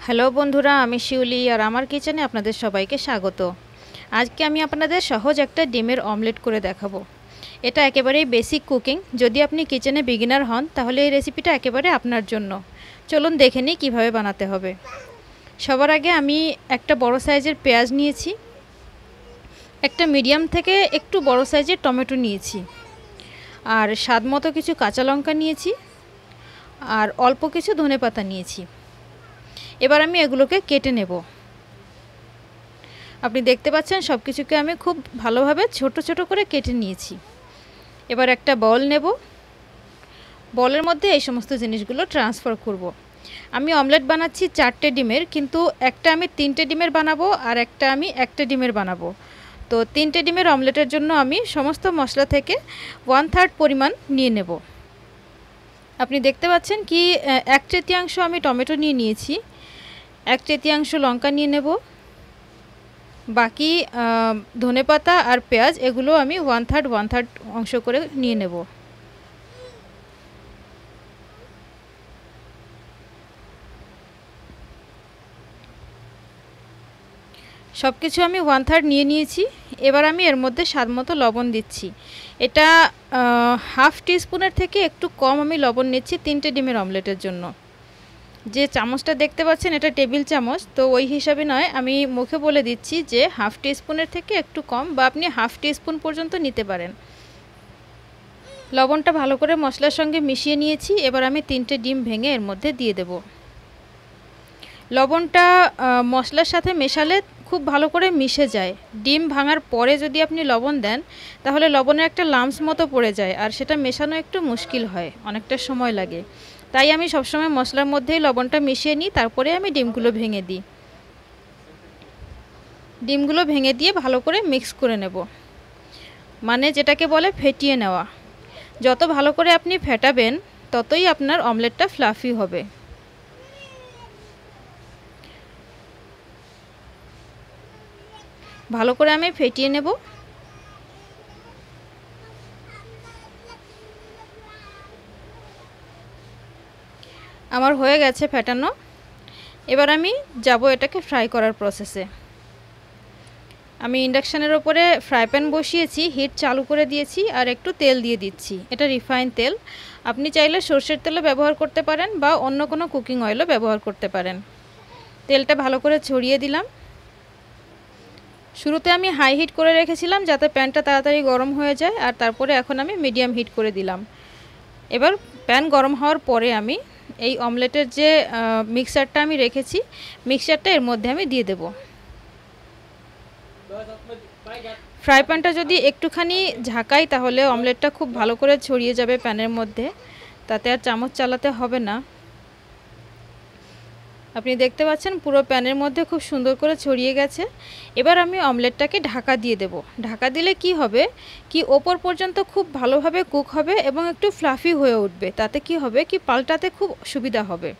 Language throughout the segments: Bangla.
হ্যালো বন্ধুরা, আমি শিউলি আর আমার কিচেনে আপনাদের সবাইকে স্বাগত। আজকে আমি আপনাদের সহজ একটা ডিমের অমলেট করে দেখাবো। এটা একেবারেই বেসিক কুকিং। যদি আপনি কিচেনে বিগিনার হন তাহলে এই রেসিপিটা একেবারে আপনার জন্য। চলুন দেখে নিই কীভাবে বানাতে হবে। সবার আগে আমি একটা বড় সাইজের পেঁয়াজ নিয়েছি, একটা মিডিয়াম থেকে একটু বড় সাইজের টমেটো নিয়েছি, আর স্বাদ মতো কিছু কাঁচা লঙ্কা নিয়েছি, আর অল্প কিছু ধনেপাতা নিয়েছি। এবার আমি এগুলোকে কেটে নেব। আপনি দেখতে পাচ্ছেন সব কিছুকে আমি খুব ভালোভাবে ছোট ছোট করে কেটে নিয়েছি। এবার একটা বল নেব, বলের মধ্যে এই সমস্ত জিনিসগুলো ট্রান্সফার করব। আমি অমলেট বানাচ্ছি 4টে ডিমের, কিন্তু একটা আমি 3টে ডিমের বানাবো আর একটা আমি 1টে ডিমের বানাবো। তো 3টে ডিমের অমলেটের জন্য আমি সমস্ত মশলা থেকে 1/3 পরিমাণ নিয়ে নেব। আপনি দেখতে পাচ্ছেন কি 1/3 আমি টমেটো নিয়ে নিয়েছি, 1/3 লঙ্কা নিয়ে নেব, বাকি ধনেপাতা আর পেঁয়াজ এগুলো আমি 1/3 অংশ করে নিয়ে নেব। সব কিছু আমি 1/3 নিয়ে নিয়েছি। এবার আমি এর মধ্যে স্বাদ মতো লবণ দিচ্ছি। এটা হাফ টিস্পুনের থেকে একটু কম আমি লবণ নিচ্ছি 3টে ডিমের অমলেটের জন্য। যে চামচটা দেখতে পাচ্ছেন এটা টেবিল চামচ, তো ওই হিসাবে নয়, আমি মুখে বলে দিচ্ছি যে হাফ টিস্পুনের থেকে একটু কম, বা আপনি হাফ টিস্পুন পর্যন্ত নিতে পারেন। লবণটা ভালো করে মশলার সঙ্গে মিশিয়ে নিয়েছি। এবার আমি 3টে ডিম ভেঙে এর মধ্যে দিয়ে দেব। লবণটা মশলার সাথে মেশালে খুব ভালো করে মিশে যায়। ডিম ভাঙার পরে যদি আপনি লবণ দেন তাহলে লবণের একটা লাম্পস মতো পড়ে যায়, আর সেটা মেশানো একটু মুশকিল হয়, অনেকটা সময় লাগে। তাই আমি সবসময় মশলার মধ্যেই লবণটা মিশিয়ে নিই, তারপরে আমি ডিমগুলো ভেঙে দিই। ডিমগুলো ভেঙে দিয়ে ভালো করে মিক্স করে নেব, মানে যেটাকে বলে ফেটিয়ে নেওয়া। যত ভালো করে আপনি ফেটাবেন ততই আপনার অমলেটটা ফ্লাফি হবে। ভালো করে আমি ফেটিয়ে নেব। আমার হয়ে গেছে ফেটানো। এবার আমি যাব এটাকে ফ্রাই করার প্রসেসে। আমি ইন্ডাকশানের ওপরে ফ্রাই প্যান বসিয়েছি, হিট চালু করে দিয়েছি, আর একটু তেল দিয়ে দিচ্ছি। এটা রিফাইন তেল। আপনি চাইলে সর্ষের তেলও ব্যবহার করতে পারেন বা অন্য কোনো কুকিং অয়েলও ব্যবহার করতে পারেন। তেলটা ভালো করে ছড়িয়ে দিলাম। শুরুতে আমি হাই হিট করে রেখেছিলাম যাতে প্যানটা তাড়াতাড়ি গরম হয়ে যায়, আর তারপরে এখন আমি মিডিয়াম হিট করে দিলাম। এবার প্যান গরম হওয়ার পরে আমি এই অমলেটের যে মিক্সারটা আমি রেখেছি, মিক্সারটা এর মধ্যে আমি দিয়ে দেব। ফ্রাই প্যানটা যদি একটুখানি ঝাঁকাই তাহলে অমলেটটা খুব ভালো করে ছড়িয়ে যাবে প্যানের মধ্যে, তাতে আর চামচ চালাতে হবে না। আপনি দেখতে পাচ্ছেন পুরো প্যানের মধ্যে খুব সুন্দর করে ছড়িয়ে গেছে। এবার আমি অমলেটটাকে ঢাকা দিয়ে দেব। ঢাকা দিলে কি হবে, কি ওপর পর্যন্ত খুব ভালোভাবে কুক হবে এবং একটু ফ্লাফি হয়ে উঠবে। তাতে কি হবে, কি পাল্টাতে খুব সুবিধা হবে।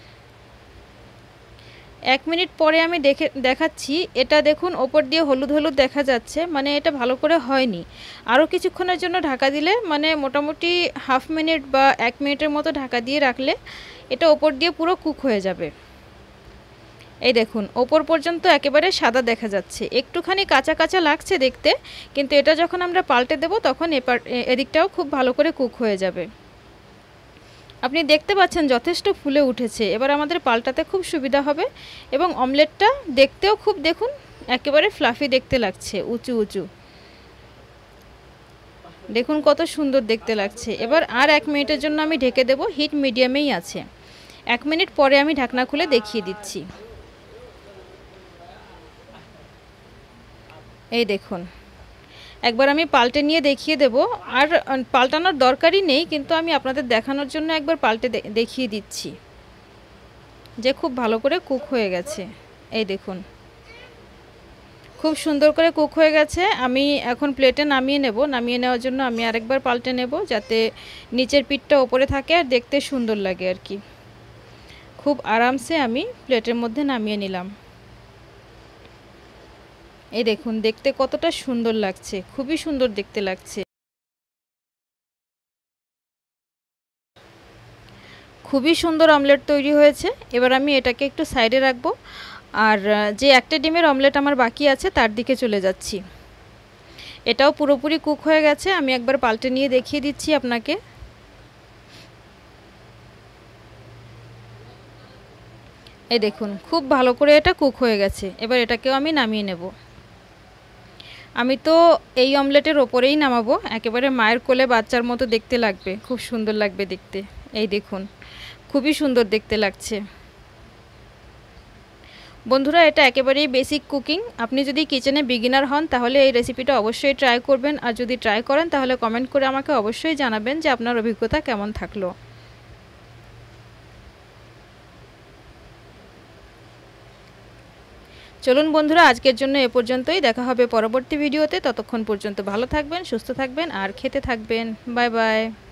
1 মিনিট পরে আমি দেখাচ্ছি। এটা দেখুন ওপর দিয়ে হলুদ হলুদ দেখা যাচ্ছে, মানে এটা ভালো করে হয়নি। আরও কিছুক্ষণের জন্য ঢাকা দিলে, মানে মোটামুটি হাফ মিনিট বা 1 মিনিটের মতো ঢাকা দিয়ে রাখলে এটা ওপর দিয়ে পুরো কুক হয়ে যাবে। এই দেখুন ওপর পর্যন্ত একেবারে সাদা দেখা যাচ্ছে, একটুখানি কাঁচা কাঁচা লাগছে দেখতে, কিন্তু এটা যখন আমরা পাল্টে দেব তখন এদিকটাও খুব ভালো করে কুক হয়ে যাবে। আপনি দেখতে পাচ্ছেন যথেষ্ট ফুলে উঠেছে। এবার আমাদের পাল্টাতে খুব সুবিধা হবে, এবং অমলেটটা দেখতেও খুব, দেখুন একেবারে ফ্লাফি দেখতে লাগছে, উঁচু উঁচু। দেখুন কত সুন্দর দেখতে লাগছে। এবার আর 1 মিনিটের জন্য আমি ঢেকে দেব, হিট মিডিয়ামেই আছে। 1 মিনিট পরে আমি ঢাকনা খুলে দেখিয়ে দিচ্ছি। এই দেখুন একবার আমি পাল্টে নিয়ে দেখিয়ে দেব, আর পাল্টানোর দরকারই নেই, কিন্তু আমি আপনাদের দেখানোর জন্য একবার পাল্টে দেখিয়ে দিচ্ছি যে খুব ভালো করে কুক হয়ে গেছে। এই দেখুন খুব সুন্দর করে কুক হয়ে গেছে। আমি এখন প্লেটে নামিয়ে নেব। নামিয়ে নেওয়ার জন্য আমি আরেকবার পাল্টে নেব, যাতে নিচের পিঠটা ওপরে থাকে আর দেখতে সুন্দর লাগে আর কি। খুব আরামসে আমি প্লেটের মধ্যে নামিয়ে নিলাম। এই দেখুন দেখতে কতটা সুন্দর লাগছে, খুবই সুন্দর দেখতে লাগছে। খুবই সুন্দর অমলেট তৈরি হয়েছে। এবার আমি এটাকে একটু সাইডে রাখবো, আর যে একটা ডিমের অমলেট আমার বাকি আছে তার দিকে চলে যাচ্ছি। এটাও পুরোপুরি কুক হয়ে গেছে, আমি একবার পাল্টে নিয়ে দেখিয়ে দিচ্ছি আপনাকে। এই দেখুন খুব ভালো করে এটা কুক হয়ে গেছে। এবার এটাকেও আমি নামিয়ে নেব। আমি তো এই অমলেটের ওপরেই নামাবো, একেবারে মায়ের কোলে বাচ্চার মতো দেখতে লাগবে, খুব সুন্দর লাগবে দেখতে। এই দেখুন খুবই সুন্দর দেখতে লাগছে। বন্ধুরা এটা একেবারেই বেসিক কুকিং। আপনি যদি কিচেনে বিগিনার হন তাহলে এই রেসিপিটা অবশ্যই ট্রাই করবেন, আর যদি ট্রাই করেন তাহলে কমেন্ট করে আমাকে অবশ্যই জানাবেন যে আপনার অভিজ্ঞতা কেমন থাকলো। চলুন বন্ধুরা আজকের জন্য এ পর্যন্তই, দেখা হবে পরবর্তী ভিডিওতে। ততক্ষণ পর্যন্ত ভালো থাকবেন, সুস্থ থাকবেন আর খেতে থাকবেন। Bye by.